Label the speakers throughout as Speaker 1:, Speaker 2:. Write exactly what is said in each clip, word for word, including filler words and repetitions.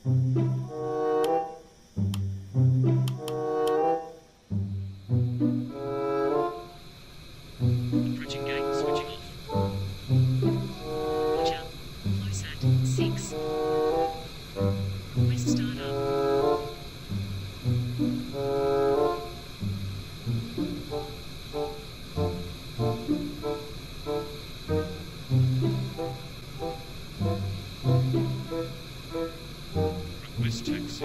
Speaker 1: Approaching gate, switching off. Roger. Close at six. West startup. Request taxi.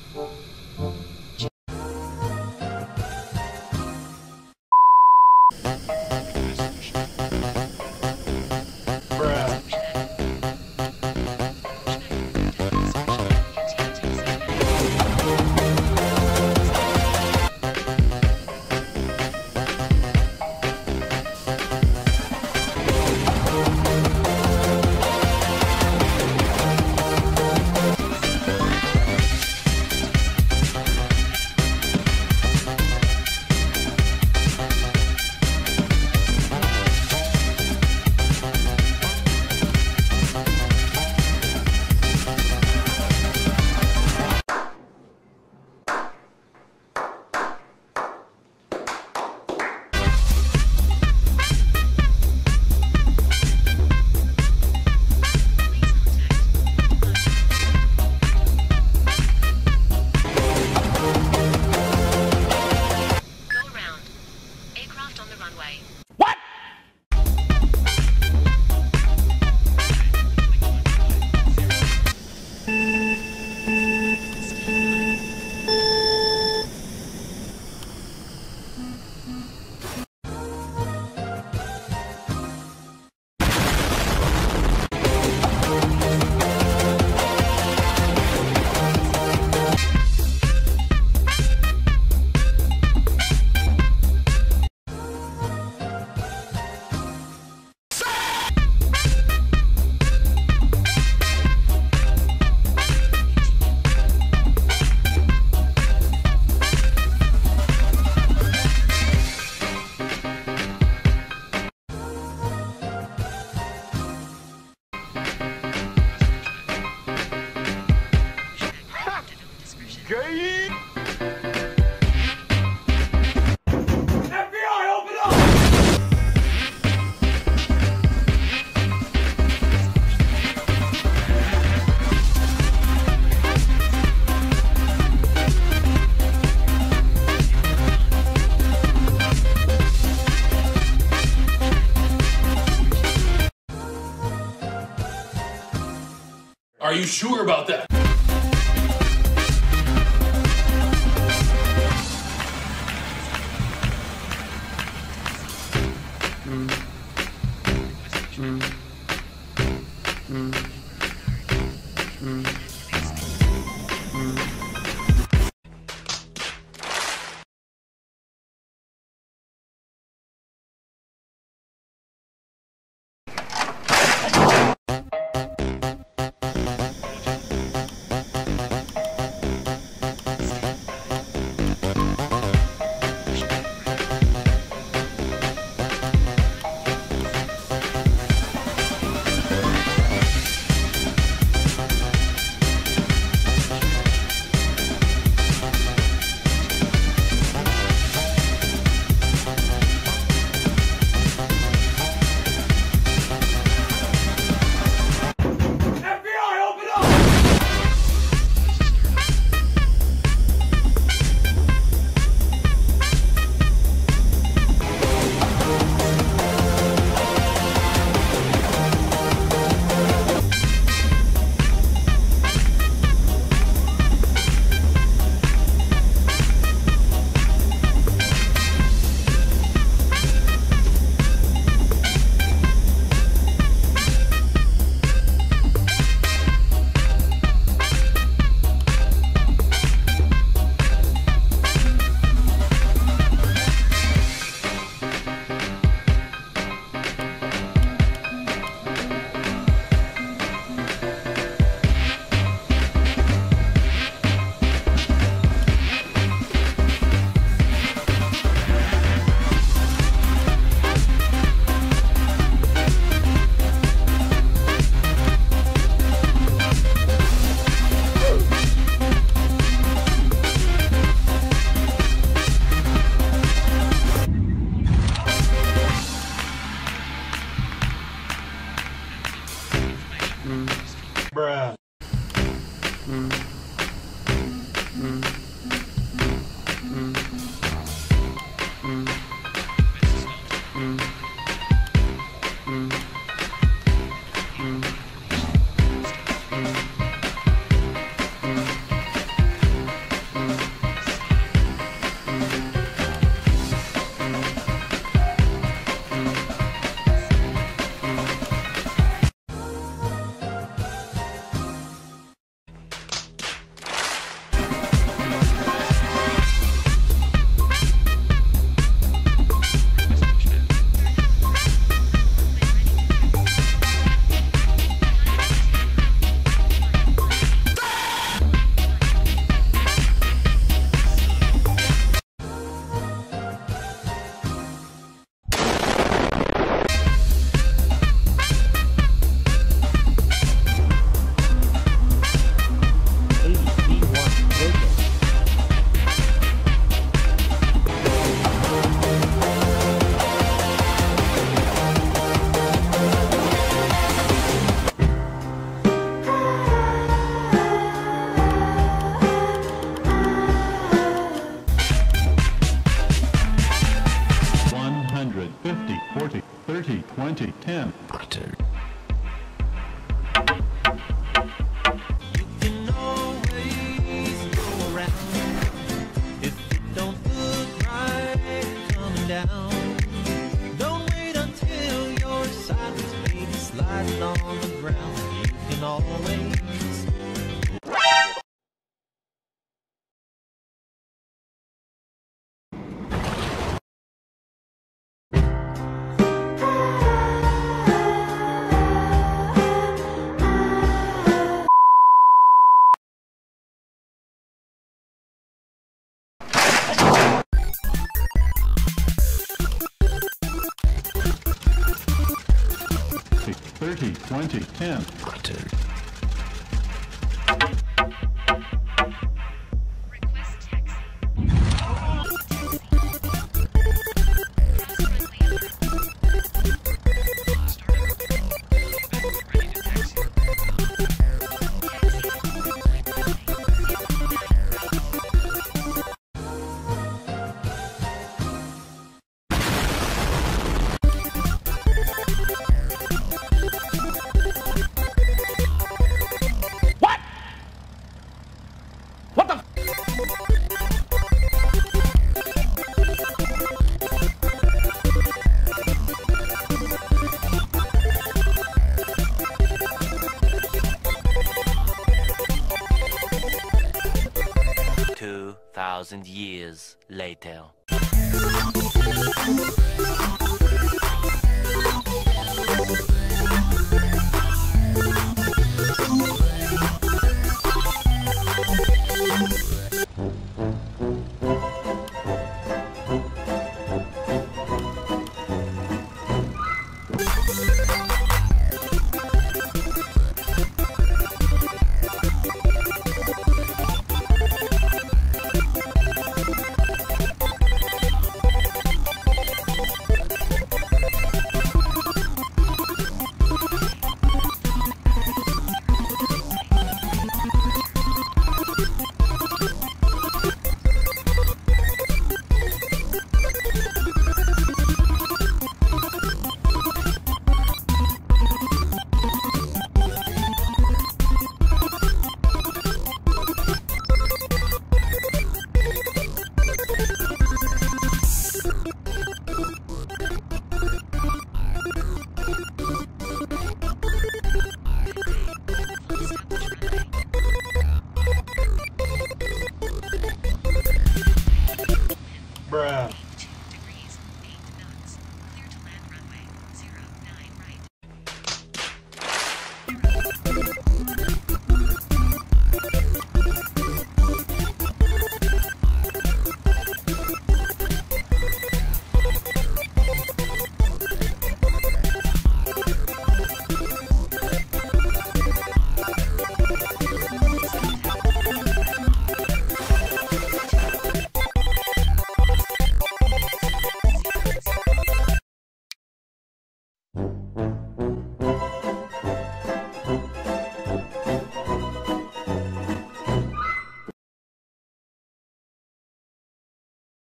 Speaker 2: Are you sure about that?
Speaker 3: fifty, forty, thirty, twenty, ten.
Speaker 4: You can always go around if you don't look right coming down. Don't wait until you're sideways, baby, sliding on the ground. You can always
Speaker 3: thirty, twenty, ten.
Speaker 1: Request taxi. Ready to taxi.
Speaker 4: Two thousand years later.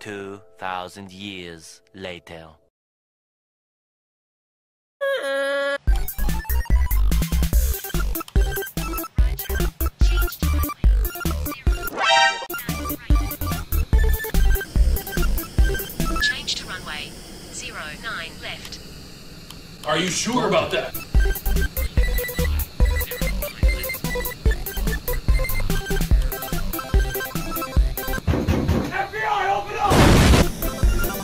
Speaker 5: Two thousand years later.
Speaker 1: Change to runway. Zero nine left.
Speaker 2: Are you sure about that? F B I, open up!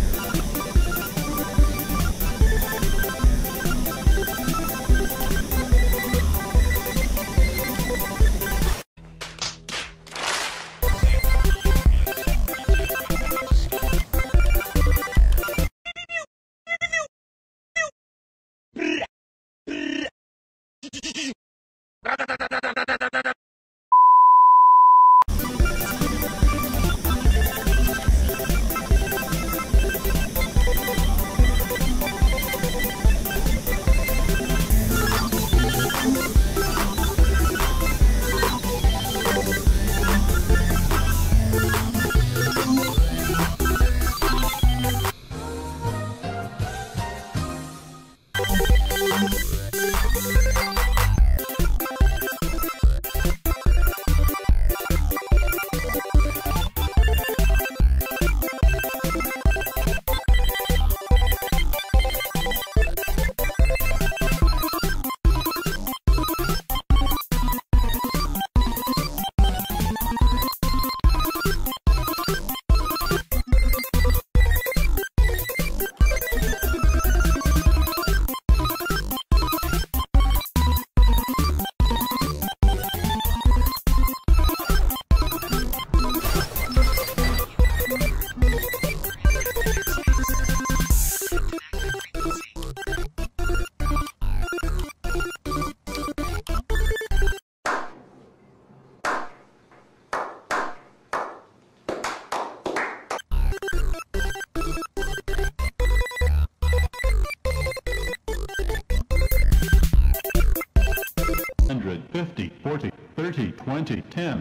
Speaker 3: one hundred, fifty, forty, thirty, twenty, ten.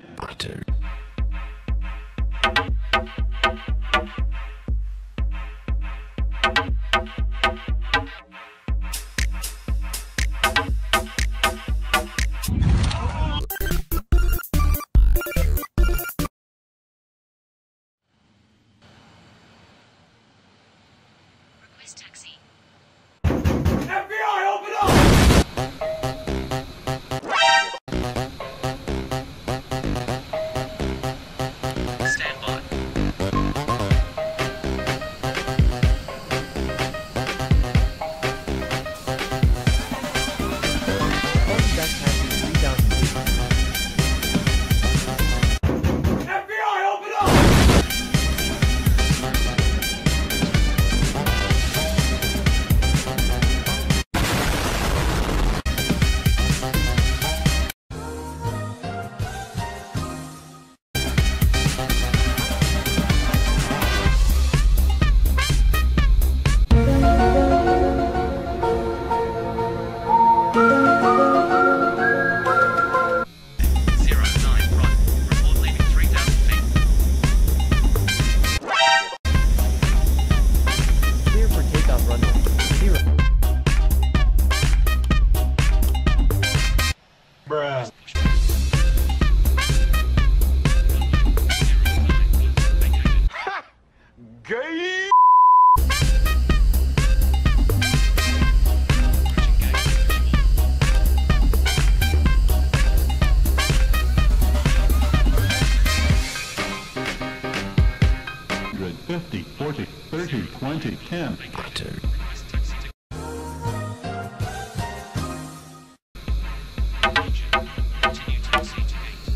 Speaker 1: Request taxi.
Speaker 2: F B I, open up!
Speaker 1: Stand by.
Speaker 2: F B I, open up!
Speaker 1: Zero nine right. Report leaving three thousand feet.
Speaker 6: Clear for takeoff runway. Zero.
Speaker 2: Bruh. Gay!
Speaker 3: one hundred, fifty, forty, thirty, twenty, ten.
Speaker 1: Request taxi to continue taxi to gate.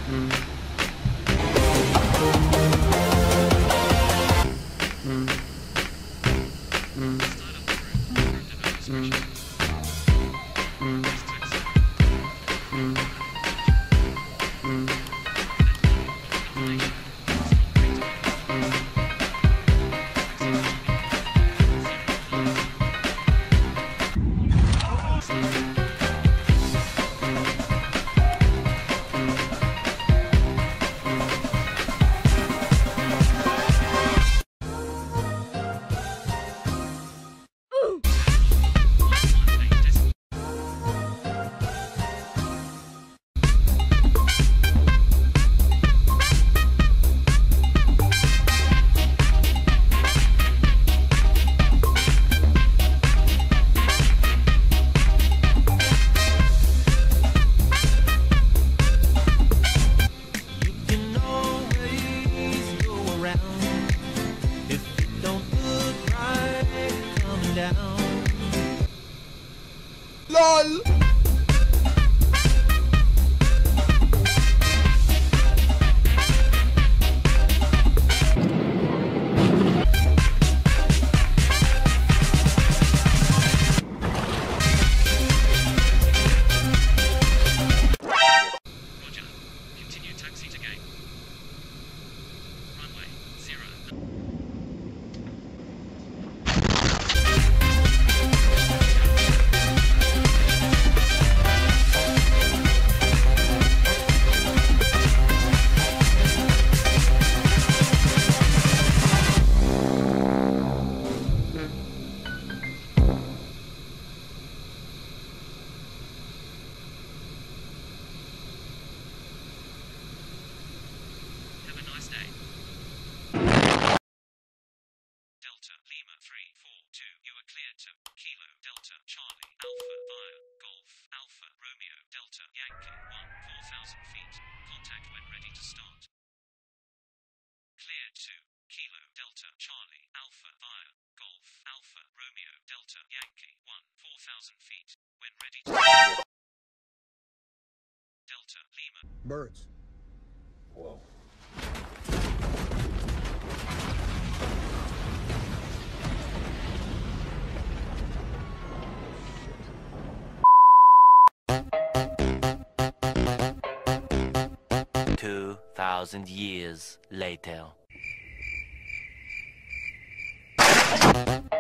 Speaker 4: You can always go around if it don't look right coming down.
Speaker 2: LOL.
Speaker 1: Roger. Continue taxi to gate. Runway zero. Have a nice day. Delta Lima three four two. You are cleared to Kilo Delta Charlie Alpha via Golf Alpha Romeo Delta Yankee one four thousand feet. Contact when ready to start. Cleared to Kilo Delta Charlie Alpha via Golf Alpha Romeo Delta Yankee one four thousand feet. When ready to start. Delta Lima.
Speaker 2: Birds.
Speaker 5: Two thousand years later.